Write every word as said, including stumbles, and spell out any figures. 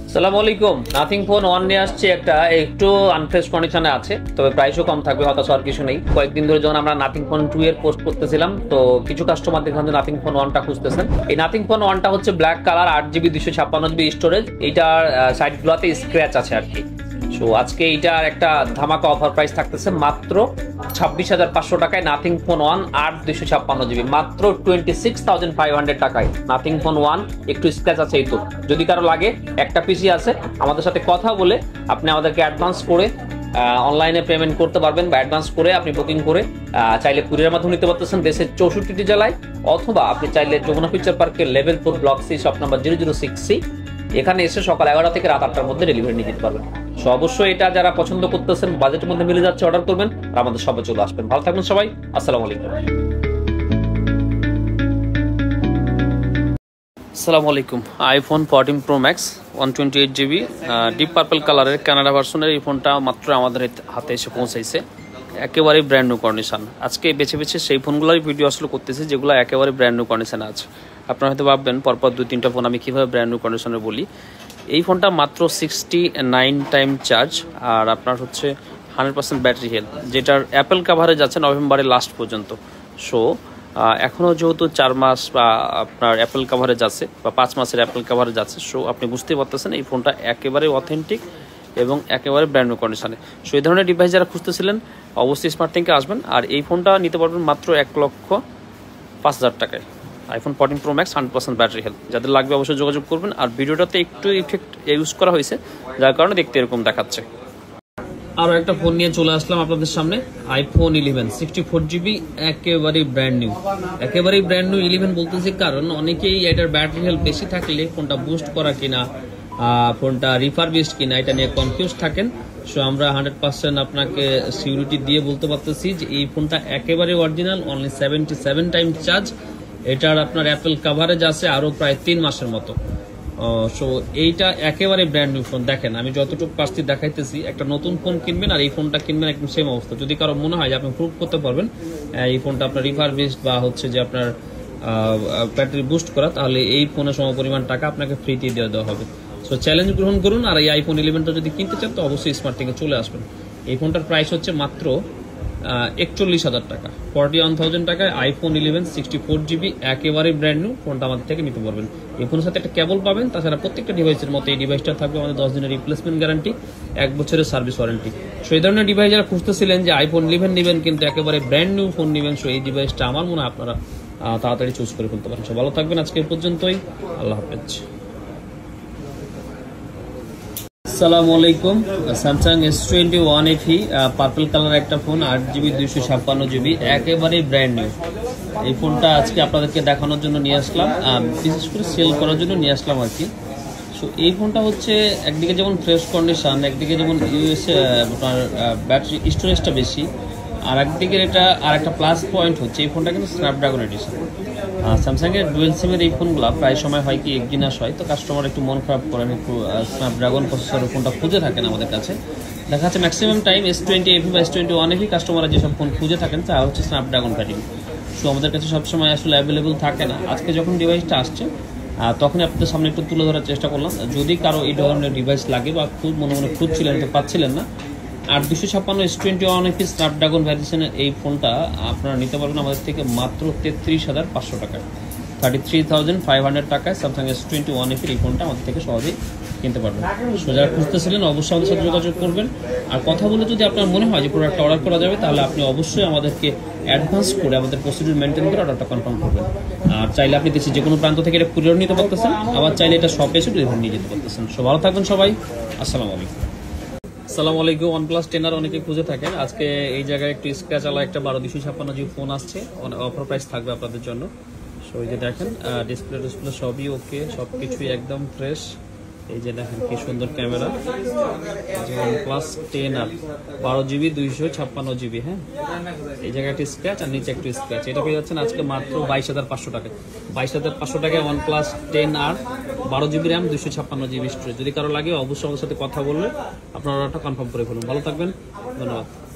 আসসালামু আলাইকুম। Nothing Phone one নিয়ে আসছে, একটা একটু আনফ্রেশ কন্ডিশনে আছে, তবে প্রাইসও কম থাকবে, হতাশ হওয়ার কিছু নেই। কয়েকদিন ধরে যখন আমরা নাথিং ফোন টু এর পোস্ট করতেছিলাম, তো কিছু কাস্টমার দেখলাম যে নাথিং ফোন ওয়ানটা খুঁজতেছেন। এই নাথিং ফোন ওয়ানটা হচ্ছে ব্ল্যাক কালার, আট জিবি দুইশো ছাপ্পান্ন জিবি স্টোরেজ। এইটার সাইডগুলোতে স্ক্র্যাচ আছে আর কি। সো আজকে এইটার একটা ধামাকা অফার প্রাইস থাকতেছে মাত্র ছাব্বিশ হাজার পাঁচশো টাকায়। নাথিং ফোন ওয়ান আট দুইশো ছাপ্পান্ন জিবি মাত্র twenty six thousand five hundred টাকায়। নাথিং ফোন ওয়ান একটু স্ক্র্যাচ আছে এই তো, যদি কারো লাগে একটা পিসি আছে, আমাদের সাথে কথা বলে আপনি আমাদেরকে অ্যাডভান্স করে অনলাইনে পেমেন্ট করতে পারবেন, বা অ্যাডভান্স করে আপনি বুকিং করে চাইলে কুরিয়ারের মাধ্যমে নিতে পারতেছেন দেশের চৌষট্টিটি জেলায়, অথবা আপনি চাইলে যমুনা ফিউচার পার্কের level four block C shop number zero zero six C এখানে এসে সকাল এগারোটা থেকে রাত আটটার মধ্যে ডেলিভারি নিয়ে যেতে পারবেন। সো অবশ্যই এটা যারা পছন্দ করতেছেন, বাজেটের মধ্যে মিলে যাচ্ছে, অর্ডার করবেন আর আমাদের সবাই চলে আসবেন। ভালো থাকবেন সবাই, আসসালামু আলাইকুম। আসসালামু আলাইকুম। IPhone fourteen Pro Max one twenty eight GB deep purple কালারের কানাডা ভার্সনের এই ফোনটা মাত্র আমাদের হাতে এসে পৌঁছাইছে, একেবারেই ব্র্যান্ড নিউ কন্ডিশন। আজকে বেছে বেছে সেই ফোনগুলোর ভিডিও আসলে করতেছি যেগুলো একেবারে ব্র্যান্ড নিউ কন্ডিশনে আছে। আপনারা হয়তো ভাববেন পরপর দুই তিনটা ফোন আমি কীভাবে ব্র্যান্ড নিউ কন্ডিশনে বলি। এই ফোনটা মাত্র সিক্সটি নাইন টাইম চার্জ, আর আপনার হচ্ছে হান্ড্রেড পার্সেন্ট ব্যাটারি হেলথ, যেটার অ্যাপেল কাভারে যাচ্ছে নভেম্বরের লাস্ট পর্যন্ত। সো এখনও যেহেতু চার মাস বা আপনার অ্যাপেল কাভারে যাচ্ছে, বা পাঁচ মাসের অ্যাপেল কাভারে যাচ্ছে, সো আপনি বুঝতেই পারতেছেন এই ফোনটা একেবারে অথেন্টিক এবং একেবারে ব্র্যান্ড নিউ কন্ডিশনে। সো এই ধরনের ডিভাইস যারা খুঁজতেছিলেন অবশ্যই স্মার্ট থিংকে আসবেন, আর এই ফোনটা নিতে পারবেন মাত্র এক লক্ষ পাঁচ হাজার টাকায়। IPhone fourteen Pro Max hundred percent battery health, যাদের লাগবে অবশ্যই যোগাযোগ করবেন। আর ভিডিওটাতে একটু ইফেক্ট ইউজ করা হয়েছে, যার কারণে দেখতে এরকম দেখাচ্ছে। আরও একটা ফোন নিয়ে চলে আসলাম আপনাদের সামনে, iPhone eleven sixty four GB, একেবারেই ব্র্যান্ড নিউ। একেবারেই ব্র্যান্ড নিউ ইলেভেন বলতেছি কারণ অনেকেই এটার ব্যাটারি হেলথ বেশি থাকলে ফোনটা বুস্ট করা কিনা, ফোনটা রিফারবিশড কিনা এটা নিয়ে কনফিউজ থাকেন। সো আমরা হান্ড্রেড পার্সেন্ট আপনাকে সিকিউরিটি দিয়ে বলতে পারতেছি যে এই ফোনটা একেবারে original, only seventy seven time charge. এটার আপনার অ্যাপেল কাভারেজ আছে আরও প্রায় তিন মাসের মতো। সো এইটা একেবারে ব্র্যান্ড নিউ ফোন। দেখেন আমি যতটুকু পারছি দেখাইতেছি, একটা নতুন ফোন কিনবেন আর এই ফোনটা কিনবেন একদম সেম অবস্থা। যদি কারো মনে হয় যে আপনি প্রুভ করতে পারবেন এই ফোনটা আপনার রিফারবিশড বা হচ্ছে যে আপনার ব্যাটারি বুস্ট করা, তাহলে এই ফোনের সমপরিমাণ টাকা আপনাকে ফ্রিতে দিয়ে দেওয়া হবে। সো চ্যালেঞ্জ গ্রহণ করুন, আর এই আইফোন ইলেভেনটা যদি কিনতে চান তো অবশ্যই স্মার্ট থেকে চলে আসবেন। এই ফোনটার প্রাইস হচ্ছে মাত্র একচল্লিশ হাজার টাকা, ফর্টি ওয়ান থাউজেন্ড টাকায় iPhone eleven sixty four GB একেবারে ব্র্যান্ড নিউ ফোনটা আমাদের থেকে নিতে পারবেন। এই ফোনের সাথে একটা কেবল পাবেন, তাছাড়া প্রত্যেকটা ডিভাইসের মতো এই ডিভাইসটা থাকবে আমাদের দশ দিনের রিপ্লেসমেন্ট গ্যারান্টি, এক বছরের সার্ভিস ওয়ারেন্টি। সো এই ধরনের ডিভাইস যারা খুঁজতেছিলেন যে আইফোন ইলেভেন নেবেন কিন্তু একেবারে ব্র্যান্ড নিউ ফোন নেবেন, সো এই ডিভাইসটা আমার মনে হয় আপনারা তাড়াতাড়ি চুজ করে ফেলতে পারেন। সো ভালো থাকবেন, আজকে এই পর্যন্তই, আল্লাহ হাফেজ। আসসালামু আলাইকুম। Samsung S twenty one FE purple colour একটা ফোন, আট জিবি দুইশো ছাপ্পান্ন জিবি, একেবারে ব্র্যান্ড নিউ। এই ফোনটা আজকে আপনাদেরকে দেখানোর জন্য নিয়ে আসলাম, বিশেষ করে সেল করার জন্য নিয়ে আসলাম আর কি। সো এই ফোনটা হচ্ছে একদিকে যেমন ফ্রেশ কন্ডিশন, একদিকে যেমন ইউএসএ আপনার ব্যাটারি স্টোরেজটা বেশি, আর একদিকে এটা আর একটা প্লাস পয়েন্ট হচ্ছে এই ফোনটা কিন্তু স্ন্যাপড্রাগন এডিশন। স্যামসাংয়ের ডুয়েল সিমের এই ফোনগুলো প্রায় সময় হয় কি একজিনাস হয়, তো কাস্টমার একটু মন খারাপ করেন, একটু স্ন্যাপড্রাগন প্রসেসরের ফোনটা খুঁজে থাকেন আমাদের কাছে। দেখা যাচ্ছে maximum time S twenty FE বা এস টোয়েন্টি ওয়ান এফি কাস্টমাররা যেসব ফোন খুঁজে থাকেন তা হচ্ছে স্ন্যাপড্রাগন ভ্যারিয়েন্ট। সো আমাদের কাছে সবসময় আসলে অ্যাভেলেবল থাকে না। আজকে যখন ডিভাইসটা আসছে তখনই আপনাদের সামনে একটু তুলে ধরার চেষ্টা করলাম। যদি কারো এই ধরনের ডিভাইস লাগে বা খুব মনে মনে খুঁজছিলেন তো পাচ্ছিলেন না, আর দুশো ছাপ্পান্ন S twenty one FE Snapdragon ভ্যারিয়েশনের এই ফোনটা আপনারা নিতে পারবেন আমাদের থেকে মাত্র তেত্রিশ হাজার পাঁচশো টাকায়, thirty three thousand five hundred টাকায় স্যামসাং এস টোয়েন্টি ওয়ান এফির এই ফোনটা আমাদের থেকে সহজেই কিনতে পারবেন। সো যারা খুঁজতেছিলেন অবশ্যই আমাদের সাথে যোগাযোগ করবেন। আর কথা বলে যদি আপনার মনে হয় যে প্রোডাক্টটা অর্ডার করা যাবে, তাহলে আপনি অবশ্যই আমাদেরকে অ্যাডভান্স করে আমাদের প্রসিডিউর মেনটেন করে অর্ডারটা কনফার্ম করবেন। আর চাইলে আপনি দেশে যে কোনো প্রান্ত থেকে এটা কুরিয়ার নিতে পারতেছেন, আবার চাইলে এটা শপে এসে ডেলিভারি নিয়ে যেতে পারতেছেন। সো ভালো থাকবেন সবাই, আসসালামু আলাইকুম। আসসালামু আলাইকুম। ওয়ান প্লাস টেন আর অনেকে খুঁজে থাকেন, আজকে এই জায়গায় একটু স্ক্র্যাচ আলা একটা বারো দুশো ছাপ্পান্ন জিবি ফোন আসছে, অফার প্রাইস থাকবে আপনাদের জন্য। সো এই যে দেখেন ডিসপ্লে ডিসপ্লে সবই ওকে, সব কিছুই একদম ফ্রেশ। এই যে দেখেন কি সুন্দর ক্যামেরা, ওয়ান প্লাস টেন আর বারো জিবি দুইশো ছাপ্পান্ন জিবি। হ্যাঁ, এই জায়গায় একটা স্ক্র্যাচ আর নিচে একটু স্ক্র্যাচ। এটা পেয়ে যাচ্ছেন আজকে মাত্র বাইশ হাজার পাঁচশো টাকায়। বাইশ হাজার পাঁচশো টাকায় ওয়ান প্লাস টেন আর বারো জিবি র্যাম দুইশো ছাপ্পান্ন জিবি স্টোরেজ। যদি কারো লাগে অবশ্যই আমার সাথে কথা বললে আপনার অর্ডারটা কনফার্ম করে ফেলুন। ভালো থাকবেন, ধন্যবাদ।